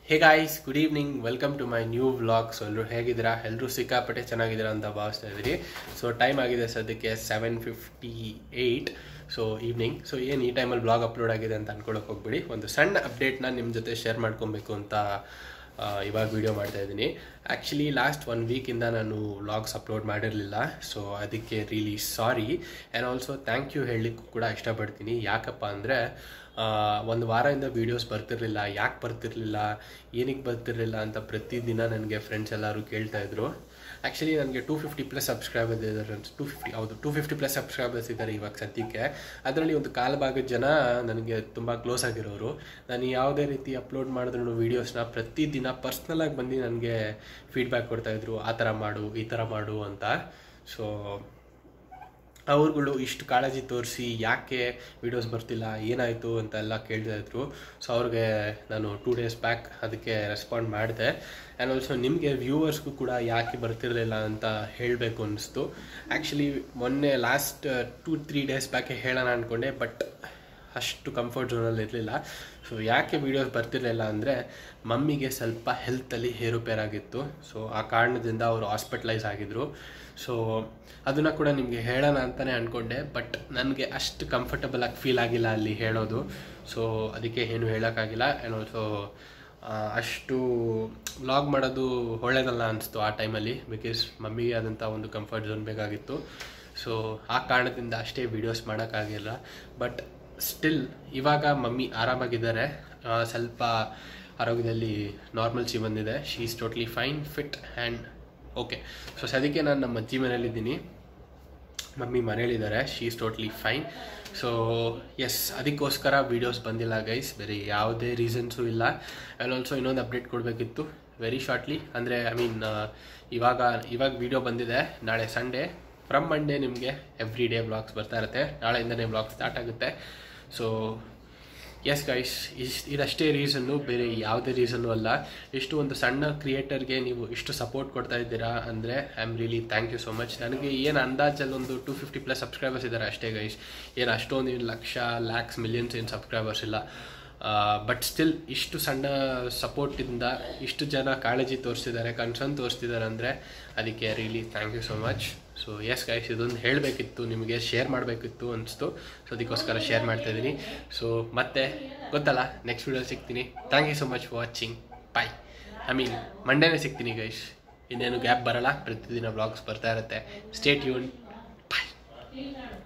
Hey guys, good evening, welcome to my new vlog. So ಎಲ್ಲರೂ ಹೇಗಿದ್ದೀರಾ? ಎಲ್ಲರೂ ಸಿಕ್ಕಾಪಟ್ಟೆ ಚೆನ್ನಾಗಿದ್ದೀರಾ ಅಂತ ಭಾವಿಸ್ತಾ ಇದ್ದೀರಿ. ಸೊ ಟೈಮ್ ಆಗಿದೆ ಸದ್ಯಕ್ಕೆ 7:58. So evening. ಸೊ ಏನು ಈ ಟೈಮಲ್ಲಿ ವ್ಲಾಗ್ ಅಪ್ಲೋಡ್ ಆಗಿದೆ ಅಂತ ಅನ್ಕೊಳಕ್ಕೆ ಹೋಗ್ಬಿಡಿ. ಒಂದು ಸಣ್ಣ ಅಪ್ಡೇಟ್ನ ನಿಮ್ಮ ಜೊತೆ ಶೇರ್ ಮಾಡ್ಕೊಬೇಕು ಅಂತ ಇವಾಗ ವಿಡಿಯೋ ಮಾಡ್ತಾ ಇದ್ದೀನಿ. ಆ್ಯಕ್ಚುಲಿ ಲಾಸ್ಟ್ 1 ವೀಕಿಂದ ನಾನು ವ್ಲಾಗ್ಸ್ ಅಪ್ಲೋಡ್ ಮಾಡಿರಲಿಲ್ಲ. ಸೊ ಅದಕ್ಕೆ really sorry. And also thank you ಹೇಳಲಿಕ್ಕೂ ಕೂಡ ಇಷ್ಟಪಡ್ತೀನಿ. ಯಾಕಪ್ಪ ಅಂದರೆ ಒಂದು ವಾರದಿಂದ ವೀಡಿಯೋಸ್ ಬರ್ತಿರಲಿಲ್ಲ. ಯಾಕೆ ಬರ್ತಿರಲಿಲ್ಲ, ಏನಕ್ಕೆ ಬರ್ತಿರಲಿಲ್ಲ ಅಂತ ಪ್ರತಿದಿನ ನನಗೆ ಫ್ರೆಂಡ್ಸ್ ಎಲ್ಲರೂ ಕೇಳ್ತಾಯಿದ್ರು. ಆ್ಯಕ್ಚುಲಿ ನನಗೆ 250+ ಸಬ್ಸ್ಕ್ರೈಬರ್ಸ್ ಇದ್ದಾರೆ. 250+ ಸಬ್ಸ್ಕ್ರೈಬರ್ಸ್ ಇದ್ದಾರೆ ಇವಾಗ ಸದ್ಯಕ್ಕೆ. ಅದರಲ್ಲಿ ಒಂದು ಕಾಲಭಾಗದ ಜನ ನನಗೆ ತುಂಬ ಕ್ಲೋಸ್ ಆಗಿರೋರು. ನಾನು ಯಾವುದೇ ರೀತಿ ಅಪ್ಲೋಡ್ ಮಾಡಿದ್ರು ವೀಡಿಯೋಸ್ನ ಪ್ರತಿದಿನ ಪರ್ಸ್ನಲಾಗಿ ಬಂದು ನನಗೆ ಫೀಡ್ಬ್ಯಾಕ್ ಕೊಡ್ತಾಯಿದ್ರು, ಆ ಥರ ಮಾಡು, ಈ ಥರ ಮಾಡು ಅಂತ. ಸೊ ಅವ್ರುಗಳು ಇಷ್ಟು ಕಾಳಜಿ ತೋರಿಸಿ ಯಾಕೆ ವೀಡಿಯೋಸ್ ಬರ್ತಿಲ್ಲ, ಏನಾಯಿತು ಅಂತೆಲ್ಲ ಕೇಳ್ತಾಯಿದ್ರು. ಸೊ ಅವ್ರಿಗೆ ನಾನು 2 ಡೇಸ್ ಬ್ಯಾಕ್ ಅದಕ್ಕೆ ರೆಸ್ಪಾಂಡ್ ಮಾಡಿದೆ. ಆ್ಯಂಡ್ ಆಲ್ಸೋ ನಿಮಗೆ ವ್ಯೂವರ್ಸ್ಗೂ ಕೂಡ ಯಾಕೆ ಬರ್ತಿರಲಿಲ್ಲ ಅಂತ ಹೇಳಬೇಕು ಅನ್ನಿಸ್ತು. ಆ್ಯಕ್ಚುಲಿ ಮೊನ್ನೆ ಲಾಸ್ಟ್ 2-3 ಡೇಸ್ ಬ್ಯಾಕೆ ಹೇಳೋಣ ಅಂದ್ಕೊಂಡೆ, ಬಟ್ ಅಷ್ಟು ಕಂಫರ್ಟ್ ಝೋನಲ್ಲಿ ಇರಲಿಲ್ಲ. ಸೊ ಯಾಕೆ ವೀಡಿಯೋಸ್ ಬರ್ತಿರಲಿಲ್ಲ ಅಂದರೆ ಮಮ್ಮಿಗೆ ಸ್ವಲ್ಪ ಹೆಲ್ತಲ್ಲಿ ಏರುಪೇರಾಗಿತ್ತು. ಸೊ ಆ ಕಾರಣದಿಂದ ಅವರು ಹಾಸ್ಪಿಟಲೈಸ್ ಆಗಿದ್ದರು. ಸೊ ಅದನ್ನು ಕೂಡ ನಿಮಗೆ ಹೇಳೋಣ ಅಂತಲೇ ಅಂದ್ಕೊಂಡೆ, ಬಟ್ ನನಗೆ ಅಷ್ಟು ಕಂಫರ್ಟಬಲಾಗಿ ಫೀಲ್ ಆಗಿಲ್ಲ ಅಲ್ಲಿ ಹೇಳೋದು. ಸೊ ಅದಕ್ಕೆ ಏನು ಹೇಳೋಕ್ಕಾಗಿಲ್ಲ. ಆ್ಯಂಡ್ ಆಲ್ಸೋ ಅಷ್ಟು ವ್ಲಾಗ್ ಮಾಡೋದು ಒಳ್ಳೆಯದಲ್ಲ ಅನಿಸ್ತು ಆ ಟೈಮಲ್ಲಿ. ಬಿಕಾಸ್ ಮಮ್ಮಿಗೆ ಆದಂಥ ಒಂದು ಕಂಫರ್ಟ್ ಝೋನ್ ಬೇಕಾಗಿತ್ತು. ಸೊ ಆ ಕಾರಣದಿಂದ ಅಷ್ಟೇ ವೀಡಿಯೋಸ್ ಮಾಡೋಕ್ಕಾಗಿಲ್ಲ. ಬಟ್ ಸ್ಟಿಲ್ ಇವಾಗ ಮಮ್ಮಿ ಆರಾಮಾಗಿದ್ದಾರೆ. ಸ್ವಲ್ಪ ಆರೋಗ್ಯದಲ್ಲಿ ನಾರ್ಮಲ್ಸಿ ಬಂದಿದೆ. She is totally fine, fit and okay. So ಸದ್ಯಕ್ಕೆ ನಾನು ನಮ್ಮ ಅಜ್ಜಿ ಮನೇಲಿದ್ದೀನಿ, ಮಮ್ಮಿ ಮನೇಲಿದ್ದಾರೆ. She is totally fine. So yes, ಅದಕ್ಕೋಸ್ಕರ ವೀಡಿಯೋಸ್ ಬಂದಿಲ್ಲ ಗೈಸ್, ಬೇರೆ ಯಾವುದೇ ರೀಸನ್ಸು ಇಲ್ಲ. ಆ್ಯಂಡ್ ಆಲ್ಸೋ ಇನ್ನೊಂದು ಅಪ್ಡೇಟ್ ಕೊಡಬೇಕಿತ್ತು ವೆರಿ ಶಾರ್ಟ್ಲಿ. ಅಂದರೆ ಇವಾಗ ವೀಡಿಯೋ ಬಂದಿದೆ. ನಾಳೆ ಸಂಡೇ, ಫ್ರಮ್ ಮಂಡೇ ನಿಮಗೆ ಎವ್ರಿ ಡೇ ವ್ಲಾಗ್ಸ್ ಬರ್ತಾ ಇರುತ್ತೆ. ನಾಳೆಯಿಂದನೇ ವ್ಲಾಗ್ ಸ್ಟಾರ್ಟ್ ಆಗುತ್ತೆ. ಸೊ ಎಸ್ ಗೈಸ್, ಇದಷ್ಟೇ ರೀಸನ್ನು, ಬೇರೆ ಯಾವುದೇ ರೀಸನ್ನು ಅಲ್ಲ. ಇಷ್ಟು ಒಂದು ಸಣ್ಣ ಕ್ರಿಯೇಟರ್ಗೆ ನೀವು ಇಷ್ಟು ಸಪೋರ್ಟ್ ಕೊಡ್ತಾ ಇದ್ದೀರಾ ಅಂದರೆ I am really thank you so much. ನನಗೆ ಏನು ಅಂದಾಜಲ್ಲಿ ಒಂದು 250+ ಸಬ್ಸ್ಕ್ರೈಬರ್ಸ್ ಇದ್ದಾರೆ ಅಷ್ಟೇ ಗೈಸ್. ಏನು ಅಷ್ಟೊಂದು ಲಕ್ಷ, ಲ್ಯಾಕ್ಸ್, ಮಿಲಿಯನ್ಸ್ ಏನು ಸಬ್ಸ್ಕ್ರೈಬರ್ಸ್ ಇಲ್ಲ. ಬಟ್ ಸ್ಟಿಲ್ ಇಷ್ಟು ಸಣ್ಣ ಸಪೋರ್ಟಿಂದ ಇಷ್ಟು ಜನ ಕಾಳಜಿ ತೋರಿಸ್ತಿದ್ದಾರೆ, ಕನ್ಸರ್ನ್ ತೋರಿಸ್ತಿದ್ದಾರೆ ಅಂದರೆ ಅದಕ್ಕೆ really thank you so much. So yes guys, ಇದೊಂದು ಹೇಳಬೇಕಿತ್ತು, ನಿಮಗೆ ಶೇರ್ ಮಾಡಬೇಕಿತ್ತು ಅನಿಸ್ತು. ಸೊ ಅದಕ್ಕೋಸ್ಕರ ಶೇರ್ ಮಾಡ್ತಾಯಿದ್ದೀನಿ. ಸೊ ಮತ್ತೆ ಗೊತ್ತಲ್ಲ, ನೆಕ್ಸ್ಟ್ ವೀಡಿಯೋ ಸಿಗ್ತೀನಿ. Thank you so much for watching. Bye. ಮಂಡೇನೇ ಸಿಗ್ತೀನಿ ಗೈಸ್. ಇನ್ನೇನು ಗ್ಯಾಪ್ ಬರಲ್ಲ, ಪ್ರತಿದಿನ ವ್ಲಾಗ್ಸ್ ಬರ್ತಾ ಇರುತ್ತೆ. Stay tune. ಬಾಯ್.